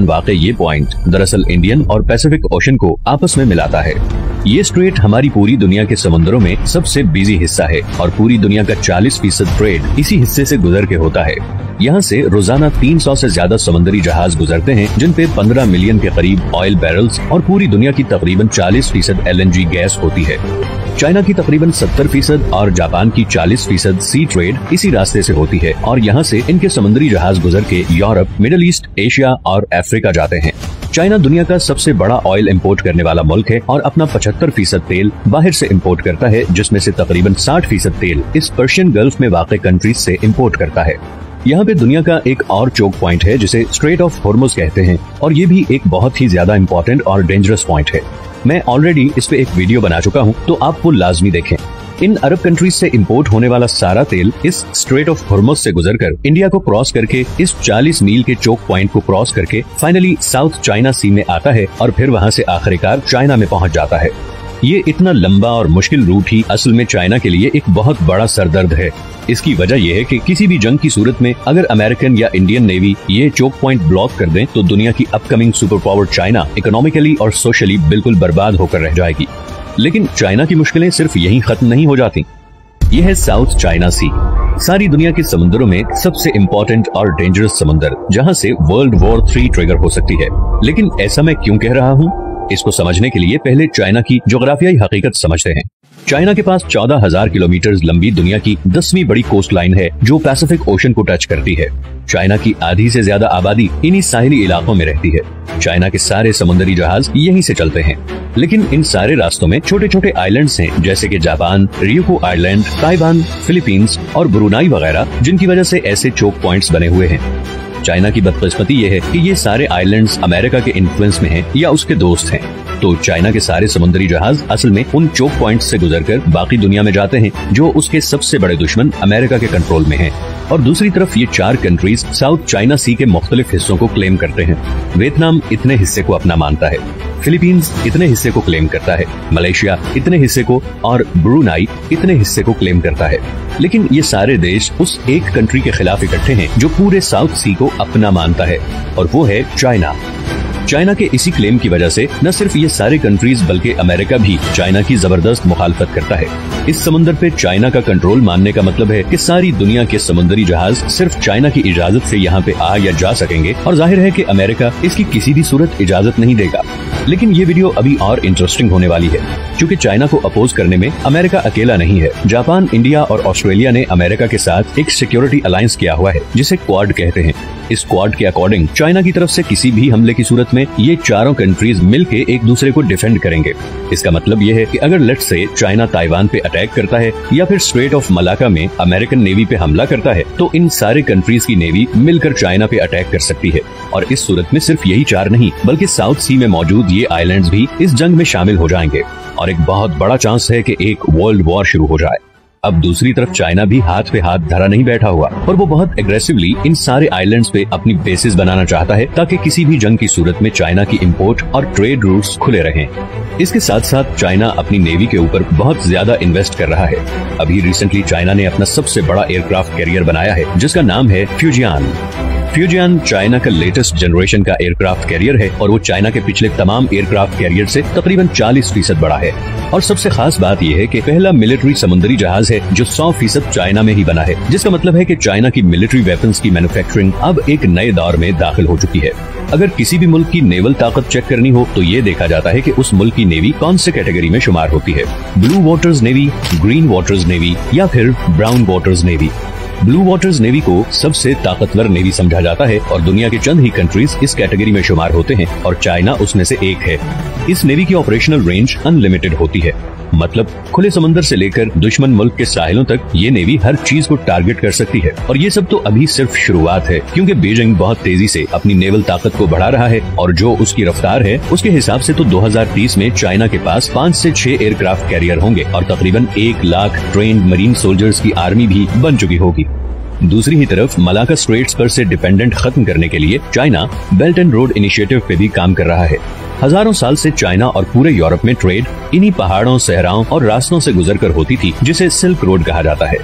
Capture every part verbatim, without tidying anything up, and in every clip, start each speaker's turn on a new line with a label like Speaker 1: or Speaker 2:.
Speaker 1: वाक़ई ये पॉइंट दरअसल इंडियन और पैसिफिक ओशन को आपस में मिलाता है। ये स्ट्रेट हमारी पूरी दुनिया के समुद्रों में सबसे बिजी हिस्सा है और पूरी दुनिया का चालीस फीसद ट्रेड इसी हिस्से से गुजर के होता है। यहाँ से रोजाना तीन सौ से ज्यादा समुद्री जहाज गुजरते हैं, जिन पे पंद्रह मिलियन के करीब ऑयल बैरल्स और पूरी दुनिया की तकरीबन चालीस फीसद एल एन जी गैस होती है। चाइना की तकरीबन सत्तर फीसद और जापान की चालीस फीसद सी ट्रेड इसी रास्ते से होती है और यहाँ से इनके समुद्री जहाज गुजर के यूरोप, मिडिल ईस्ट, एशिया और अफ्रीका जाते हैं। चाइना दुनिया का सबसे बड़ा ऑयल इंपोर्ट करने वाला मुल्क है और अपना पचहत्तर फीसद तेल बाहर से इंपोर्ट करता है, जिसमें से तकरीबन साठ फीसद तेल इस पर्शियन गल्फ में वाक़ कंट्रीज से इंपोर्ट करता है। यहाँ पे दुनिया का एक और चोक पॉइंट है जिसे स्ट्रेट ऑफ हॉर्मुज कहते हैं और ये भी एक बहुत ही ज्यादा इम्पोर्टेंट और डेंजरस पॉइंट है। मैं ऑलरेडी इस पे एक वीडियो बना चुका हूँ, तो आप वो लाजमी देखें। इन अरब कंट्रीज से इंपोर्ट होने वाला सारा तेल इस स्ट्रेट ऑफ हॉर्मुज से गुजरकर इंडिया को क्रॉस करके इस चालीस मील के चोक पॉइंट को क्रॉस करके फाइनली साउथ चाइना सी में आता है और फिर वहाँ से आखिरकार चाइना में पहुँच जाता है। ये इतना लंबा और मुश्किल रूट ही असल में चाइना के लिए एक बहुत बड़ा सरदर्द है। इसकी वजह यह है कि किसी भी जंग की सूरत में अगर अमेरिकन या इंडियन नेवी ये चोक पॉइंट ब्लॉक कर दें तो दुनिया की upcoming super power China economically और सोशली बिल्कुल बर्बाद होकर रह जाएगी। लेकिन चाइना की मुश्किलें सिर्फ यहीं खत्म नहीं हो जाती। यह है साउथ चाइना सी, सारी दुनिया के समुद्रों में सबसे इम्पोर्टेंट और डेंजरस समुद्र, जहाँ से वर्ल्ड वॉर थ्री ट्रिगर हो सकती है। लेकिन ऐसा मैं क्यों कह रहा हूँ, इसको समझने के लिए पहले चाइना की जोग्राफियाई हकीकत समझते हैं। चाइना के पास चौदह हजार किलोमीटर लंबी दुनिया की दसवीं बड़ी कोस्ट लाइन है जो पैसिफिक ओशन को टच करती है। चाइना की आधी से ज्यादा आबादी इन्हीं साहिली इलाकों में रहती है। चाइना के सारे समुद्री जहाज यहीं से चलते हैं, लेकिन इन सारे रास्तों में छोटे छोटे आइलैंड्स हैं, जैसे कि Japan, Ryukyu island, Taiwan, Philippines और ब्रुनाई वगैरह, जिनकी वजह से ऐसे चोक पॉइंट्स बने हुए हैं। चाइना की बदकिस्मती ये है कि ये सारे आइलैंड्स अमेरिका के इन्फ्लुएंस में हैं या उसके दोस्त हैं, तो चाइना के सारे समुद्री जहाज असल में उन चोक पॉइंट्स से गुजरकर बाकी दुनिया में जाते हैं जो उसके सबसे बड़े दुश्मन अमेरिका के कंट्रोल में हैं। और दूसरी तरफ ये चार कंट्रीज साउथ चाइना सी के मुख्तलिफ हिस्सों को क्लेम करते हैं। वियतनाम इतने हिस्से को अपना मानता है, फिलीपींस इतने हिस्से को क्लेम करता है, मलेशिया इतने हिस्से को और ब्रुनाई इतने हिस्से को क्लेम करता है। लेकिन ये सारे देश उस एक कंट्री के खिलाफ इकट्ठे हैं जो पूरे साउथ सी को अपना मानता है, और वो है चाइना। चाइना के इसी क्लेम की वजह से न सिर्फ ये सारे कंट्रीज बल्कि अमेरिका भी चाइना की जबरदस्त मुखालफत करता है। इस समुद्र पे चाइना का कंट्रोल मानने का मतलब है कि सारी दुनिया के समुद्री जहाज सिर्फ चाइना की इजाजत से यहाँ पे आ या जा सकेंगे, और जाहिर है कि अमेरिका इसकी किसी भी सूरत इजाजत नहीं देगा। लेकिन ये वीडियो अभी और इंटरेस्टिंग होने वाली है, क्योंकि चाइना को अपोज करने में अमेरिका अकेला नहीं है। जापान, इंडिया और ऑस्ट्रेलिया ने अमेरिका के साथ एक सिक्योरिटी अलायंस किया हुआ है जिसे क्वाड कहते हैं। इस क्वाड के अकॉर्डिंग चाइना की तरफ से किसी भी हमले की सूरत में ये चारों कंट्रीज मिलके एक दूसरे को डिफेंड करेंगे। इसका मतलब ये है कि अगर लेट्स से चाइना ताइवान पे अटैक करता है या फिर स्ट्रेट ऑफ मलाका में अमेरिकन नेवी पे हमला करता है, तो इन सारे कंट्रीज की नेवी मिलकर चाइना पे अटैक कर सकती है। और इस सूरत में सिर्फ यही चार नहीं बल्कि साउथ सी में मौजूद ये आइलैंड्स भी इस जंग में शामिल हो जाएंगे और एक बहुत बड़ा चांस है कि एक वर्ल्ड वॉर शुरू हो जाए। अब दूसरी तरफ चाइना भी हाथ पे हाथ धरा नहीं बैठा हुआ और वो बहुत एग्रेसिवली इन सारे आइलैंड्स पे अपनी बेसिस बनाना चाहता है ताकि किसी भी जंग की सूरत में चाइना की इंपोर्ट और ट्रेड रूट्स खुले रहें। इसके साथ साथ चाइना अपनी नेवी के ऊपर बहुत ज्यादा इन्वेस्ट कर रहा है। अभी रिसेंटली चाइना ने अपना सबसे बड़ा एयरक्राफ्ट कैरियर बनाया है जिसका नाम है फ्यूजियान। फ्यूजियान चाइना का लेटेस्ट जनरेशन का एयरक्राफ्ट कैरियर है और वो चाइना के पिछले तमाम एयरक्राफ्ट कैरियर से तकरीबन चालीस फीसद बड़ा है। और सबसे खास बात यह है कि पहला मिलिट्री समुद्री जहाज है जो सौ फीसद चाइना में ही बना है, जिसका मतलब है कि चाइना की मिलिट्री वेपन्स की मैन्युफैक्चरिंग अब एक नए दौर में दाखिल हो चुकी है। अगर किसी भी मुल्क की नेवल ताकत चेक करनी हो तो ये देखा जाता है कि उस मुल्क की नेवी कौन से कैटेगरी में शुमार होती है, blue waters navy, green waters navy या फिर brown waters navy. Blue waters navy को सबसे ताकतवर नेवी समझा जाता है और दुनिया के चंद ही कंट्रीज इस कैटेगरी में शुमार होते हैं और चाइना उसमें से एक है। इस नेवी की ऑपरेशनल रेंज अनलिमिटेड होती है, मतलब खुले समंदर से लेकर दुश्मन मुल्क के साहिलों तक ये नेवी हर चीज को टारगेट कर सकती है। और ये सब तो अभी सिर्फ शुरुआत है, क्योंकि बीजिंग बहुत तेजी से अपनी नेवल ताकत को बढ़ा रहा है और जो उसकी रफ्तार है उसके हिसाब से तो दो हज़ार तीस में चाइना के पास पाँच से छह एयरक्राफ्ट कैरियर होंगे और तकरीबन एक लाख ट्रेन्ड मरीन सोल्जर्स की आर्मी भी बन चुकी होगी। दूसरी ही तरफ मलाका स्ट्रेट्स पर से डिपेंडेंट खत्म करने के लिए China belt and road initiative पे भी काम कर रहा है। हजारों साल से चाइना और पूरे यूरोप में ट्रेड इन्हीं पहाड़ों, सहराओं और रास्तों से गुजरकर होती थी जिसे सिल्क रोड कहा जाता है।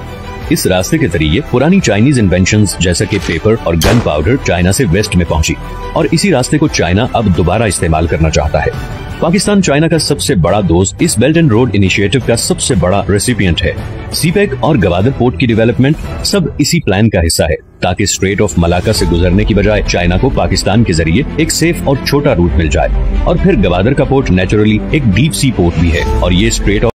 Speaker 1: इस रास्ते के जरिए पुरानी चाइनीज इन्वेंशंस जैसे कि पेपर और गन पाउडर चाइना से वेस्ट में पहुंची और इसी रास्ते को चाइना अब दोबारा इस्तेमाल करना चाहता है। पाकिस्तान चाइना का सबसे बड़ा दोस्त इस बेल्ट एंड रोड इनिशिएटिव का सबसे बड़ा रेसिपिएंट है। सीपेक और गवादर पोर्ट की डेवलपमेंट सब इसी प्लान का हिस्सा है, ताकि स्ट्रेट ऑफ मलाका से गुजरने की बजाय चाइना को पाकिस्तान के जरिए एक सेफ और छोटा रूट मिल जाए। और फिर गवादर का पोर्ट नेचुरली एक डीप सी पोर्ट भी है और ये स्ट्रेट